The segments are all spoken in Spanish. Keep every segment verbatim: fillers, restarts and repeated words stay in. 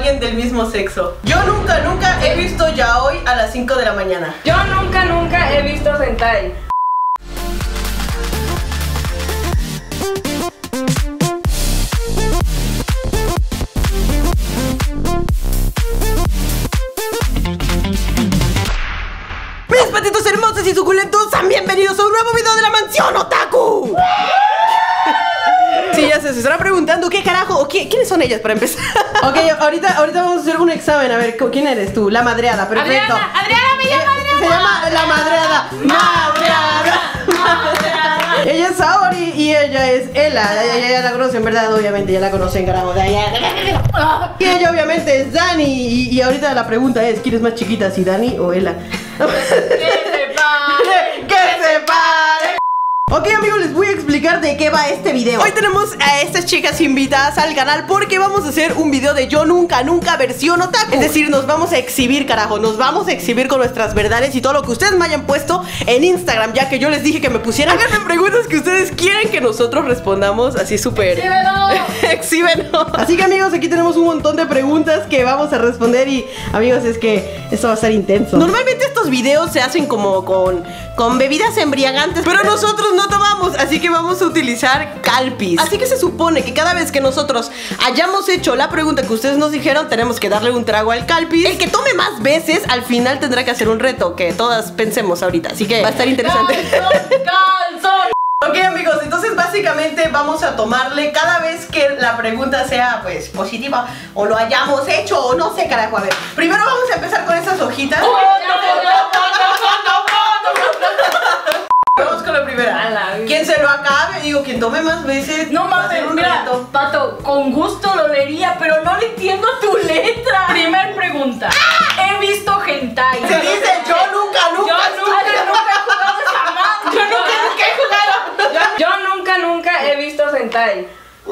alguien del mismo sexo. Yo nunca, nunca he visto yaoi a las cinco de la mañana. Yo nunca, nunca he visto hentai. Mis patitos hermosos y suculentos, sean bienvenidos a un nuevo video de la Mansión Otaku. Sí, ya se, se estarán preguntando qué carajo o qué, quiénes son ellas para empezar. Ok, ahorita, ahorita vamos a hacer un examen. A ver, ¿quién eres tú? La madreada, perfecto. Adriana, Adriana, me llama Adriana. Se llama la madreada. Madreada. Madreada. Ella es Saori y ella es Ela. Ya, ya, ya la conocen, ¿verdad? Obviamente ya la conocen, carajo. Y ella obviamente es Dani. Y, y ahorita la pregunta es, ¿quién es más chiquita, si Dani o Ela? ¡Que se pare! ¡Que se pare! Ok, amigos, les voy a explicar de qué va este video. Hoy tenemos a estas chicas invitadas al canal porque vamos a hacer un video de Yo Nunca Nunca versión otaku. Es decir, nos vamos a exhibir, carajo. Nos vamos a exhibir con nuestras verdades y todo lo que ustedes me hayan puesto en Instagram, ya que yo les dije que me pusieran. Háganme preguntas que ustedes quieren que nosotros respondamos así súper exhíbenlo. Así que, amigos, aquí tenemos un montón de preguntas que vamos a responder. Y, amigos, es que esto va a ser intenso. Normalmente estos videos se hacen como con, con bebidas embriagantes, pero nosotros no tomamos, así que vamos a utilizar calpis. Así que se supone que cada vez que nosotros hayamos hecho la pregunta que ustedes nos dijeron, tenemos que darle un trago al calpis. El que tome más veces, al final tendrá que hacer un reto que todas pensemos ahorita. Así que va a estar interesante. ¡Calzón! ¡Calzón! Ok, amigos, entonces básicamente vamos a tomarle cada vez que la pregunta sea pues positiva o lo hayamos hecho o no sé, carajo. A ver, primero vamos a empezar con esas hojitas. Vamos con la primera. Quien se lo acabe, digo, quien tome más veces. No mames, mira, reto. Pato, con gusto lo leería, pero no le entiendo tu letra. Primer pregunta. ¡Ah! He visto hentai. Se dice yo nunca, nunca. Yo nunca, nunca he jugado esa madre. Yo nunca, nunca he jugado. Yo, yo nunca, nunca he visto hentai.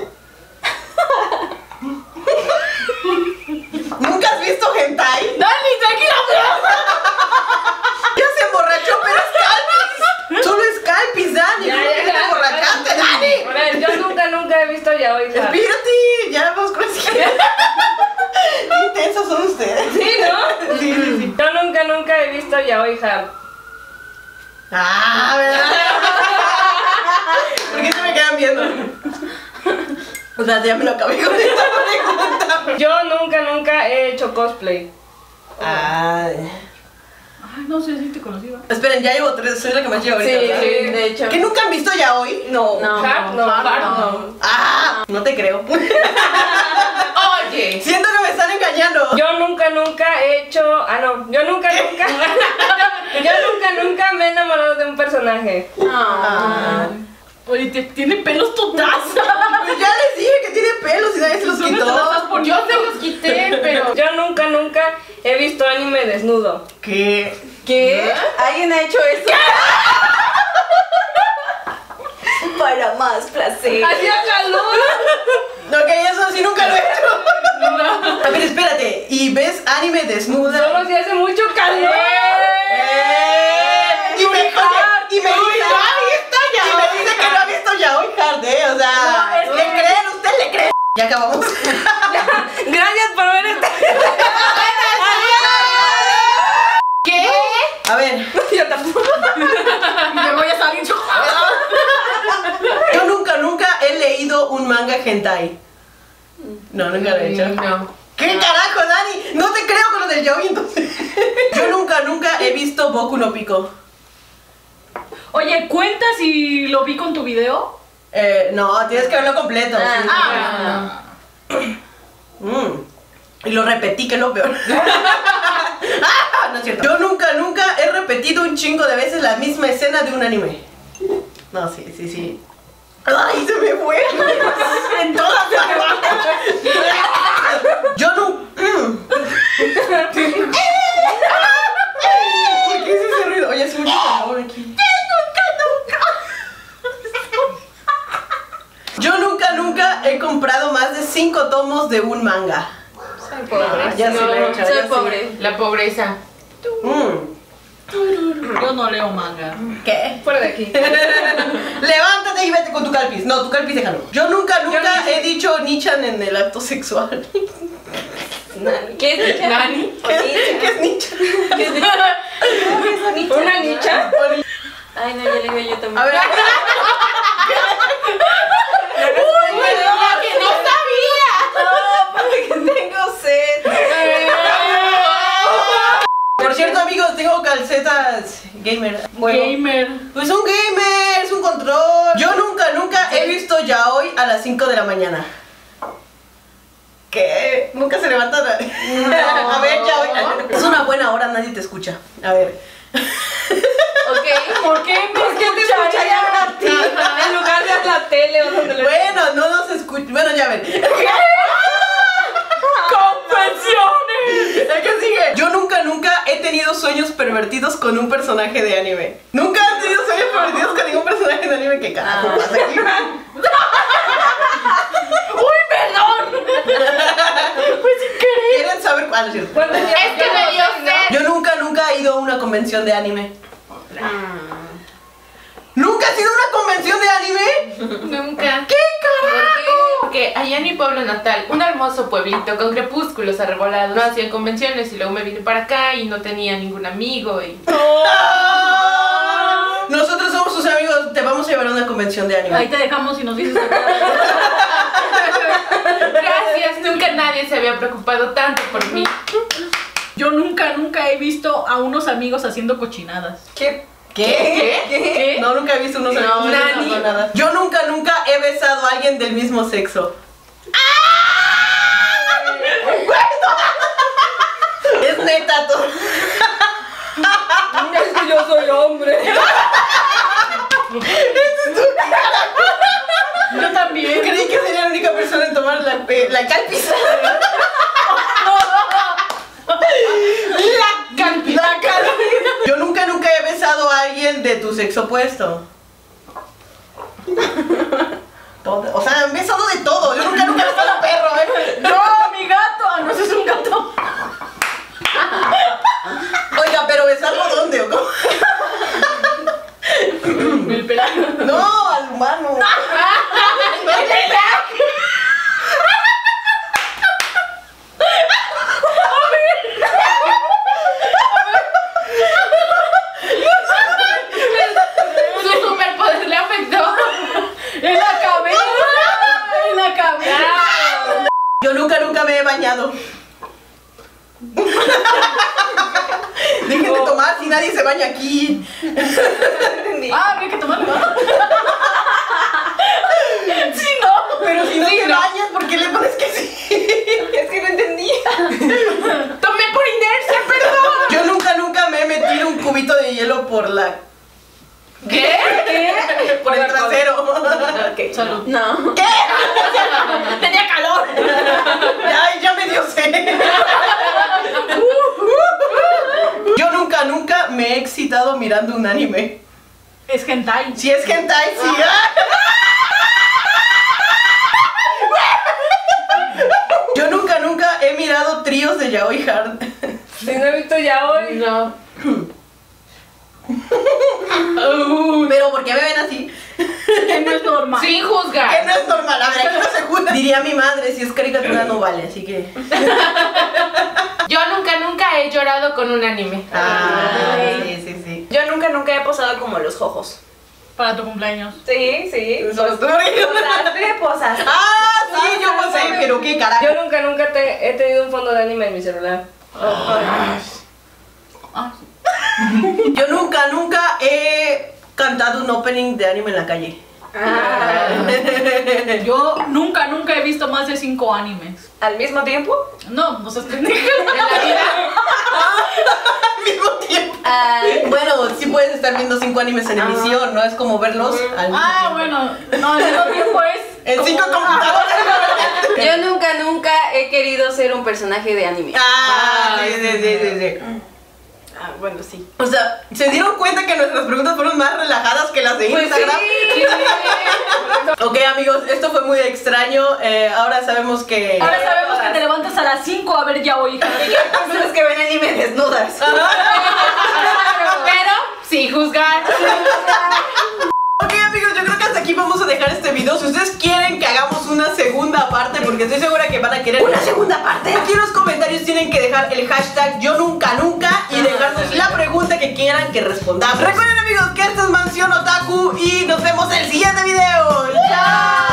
¿Nunca has visto hentai? Dani, tranquila. Ya se emborrachó, pero es calpis. Solo es calpis, Dani. Ya, ¿Por ya, qué te ya, emborrachaste, ya, Dani? A ver, yo nunca, nunca he visto yaoi. Espérate, ya vamos con eso. Qué intensos son ustedes. Sí, ¿no? Sí, sí, sí. Yo nunca, nunca he visto yaoi hub. Ah, ¿verdad? ¿Por qué se me quedan viendo? O sea, ya me lo acabé con esta pregunta. Yo nunca, nunca he hecho cosplay. Ay. Ay, no sé si te conocí. Esperen, ya llevo tres, soy la que más llevo ahorita. Sí, ¿verdad? sí, de hecho. ¿Que nunca han visto ya hoy? No, No, hard, no, no, hard, hard, no. Ah, no te creo. Oye. Siento que me están engañando. Yo nunca, nunca he hecho. Ah, no. Yo nunca, nunca. Yo nunca, nunca me he enamorado de un personaje. Ah. Oye, te- tiene pelos tu taza. Pues ya les dije que tiene pelos y nadie se los quitó. Yo se los quité, pero. Yo nunca, nunca he visto anime desnudo. ¿Qué? ¿Qué? ¿Alguien ha hecho eso? Para más placer. ¡Hacía calor! Ok, eso sí nunca lo he hecho. A ver, espérate. ¿Y ves anime desnuda? Solo si hace mucho calor. ¡Eh! Y me, oye, y me dice, y me dice que no ha visto ya hoy hard, ¿eh? O sea, No, es ¿le que- creen? ¿Usted le cree? Ya acabamos. Gracias por ver este. ¿Qué? A ver, Yo tampoco. Me voy a salir yo. yo nunca, nunca he leído un manga hentai. No, nunca lo he hecho. No. ¿Qué carajo, Dani? No te creo con lo del yaoi, entonces. Yo nunca, nunca he visto Boku no Pico. Oye, ¿cuenta si lo vi con tu video? Eh, no, tienes que verlo completo. Ah, sí. ah. Mm. Y lo repetí, que es lo peor. Ah, no es cierto. Yo nunca, nunca he repetido un chingo de veces la misma escena de un anime. No, sí, sí, sí. ¡Ay, se me fue! En todas partes. Yo no. ¿Por qué es ese ruido? Oye, es mucho calor aquí. Yo nunca, nunca he comprado más de cinco tomos de un manga. Soy pobre. Ah, ya sí lo he hecho, soy ya sí. pobre. La pobreza. Mm. Yo no leo manga. ¿Qué? Fuera de aquí. Levántate y vete con tu calpis. No, tu calpis déjalo. Yo nunca, nunca Yo no- he dicho Nichan en el acto sexual. Nani. ¿Qué es nicha? ¿Nani? ¿Qué es ¿Qué es nicha? ¿Qué es nicha? ¿Una nicha? Ay, no, ya le digo yo también. A ver. Uy, perdón, que no sabía. No, porque tengo sed. Por cierto, amigos, tengo calcetas gamer. Bueno, Gamer. pues un gamer, es un control. Yo nunca, nunca he visto yaoi a las cinco de la mañana. ¿Qué? Nunca se levantan. A, No. a ver, yaoi. Es una buena hora, nadie te escucha. A ver. Ok. ¿Por qué me ¿Por qué te escucharían a ti? En lugar de a la tele o donde le... Bueno, no nos escuchan. Bueno, ya ven. ¡Confesiones! ¿El que sigue? Yo nunca, nunca he tenido sueños pervertidos con un personaje de anime. Nunca han tenido sueños pervertidos con ningún personaje de anime. ¿Qué carajo pasa aquí? ¡Uy, perdón! Pues sin querer. ¿Quieren saber cuál es cierto? ¿Cuántos días? Es que me dio sed. Yo nunca, nunca he ido a una convención de anime. ¿Nunca has ido a una convención de anime? Nunca. ¿Qué carajo? Porque allá en mi pueblo natal, un hermoso pueblito con crepúsculos arrebolados, no hacían convenciones y luego me vine para acá y no tenía ningún amigo y... Nosotros somos tus amigos, te vamos a llevar a una convención de anime. Ahí te dejamos y nos dices. Gracias, nunca nadie se había preocupado tanto por mí. Yo nunca, nunca he visto a unos amigos haciendo cochinadas. ¿Qué? ¿Qué? ¿Qué? No, nunca he visto unos No, amigos Nani. haciendo nada. Yo nunca, nunca he besado a alguien del mismo sexo. Es neta todo. Es que yo soy hombre. Yo también. Creí que sería la única persona en tomar la, eh, la calpis. La calpis. La calpis. Yo nunca, nunca he besado a alguien de tu sexo opuesto. Todo- o sea, han besado de todo. Yo nunca, nunca he besado a un perro, ¿eh? ¡No, mi gato! Ah, no, ese es un gato. Oiga, pero besarlo ¿dónde o cómo? El pelaje. No, al humano. Su superpoder le afectó. En la cabeza. En la cabeza. Yo nunca, nunca me he bañado. Dejen de tomar si nadie se baña aquí. Ah, había que tomarlo. Sí, no. Pero si no Sí, te no. bañas, ¿por qué le pones que sí? Es que no entendía. Tomé por inercia, perdón. Yo nunca, nunca me he metido un cubito de hielo por la... ¿Qué? ¿Qué? por el trasero. Ok. Salud. No. ¿Qué? Tenía calor. Ay, ya me dio sed. Yo nunca, nunca me he excitado mirando un anime. Es hentai. Si es hentai, sí. Yo nunca, nunca he mirado tríos de yaoi hard. Si no he visto ya hoy. No. Pero ¿por qué me ven así? Que no es normal. Sin Que juzgar. no es normal, a ver, aquí no se junta. Diría mi madre, si es caricatura no vale, así que... Yo nunca, nunca he llorado con un anime. Ah, sí, sí, sí. Yo nunca, nunca he posado como los jojos. Para tu cumpleaños. Sí, sí. Sos tú. Posaste, posaste. Ah, sí, yo no sé, pero qué carajo. Yo nunca, nunca te, he tenido un fondo de anime en mi celular. Ah, Yo nunca, nunca he cantado un opening de anime en la calle. Ah. yo nunca, nunca he visto más de cinco animes. ¿Al mismo tiempo? No, no seas pendeja. En la vida. Al mismo tiempo. Ah. Bueno, sí puedes estar viendo cinco animes en emisión, ¿no? Es como verlos al mismo Ah, tiempo. bueno. No, al mismo tiempo es. En como- cinco computadoras. Yo nunca, nunca he querido ser un personaje de anime. Ah, sí, sí, sí, sí, sí. Ah, bueno, sí. O sea, ¿se dieron cuenta que nuestras preguntas fueron más relajadas que las de Pues Instagram? sí. Ok, amigos, esto fue muy extraño. Eh, ahora sabemos que... Ahora sabemos que te levantas a las cinco a ver ya hoy. Personas que ven anime desnudas. Pero sin juzgar. Ok, amigos, yo creo que hasta aquí vamos a dejar este este video. Si ustedes quieren que hagamos una segunda parte, porque estoy segura que van a querer una segunda parte. Aquí en los comentarios tienen que dejar el hashtag yo nunca nunca y dejarnos la pregunta que quieran que respondamos. Recuerden, amigos, que esto es Mansión Otaku y nos vemos en el siguiente video. ¡Chao!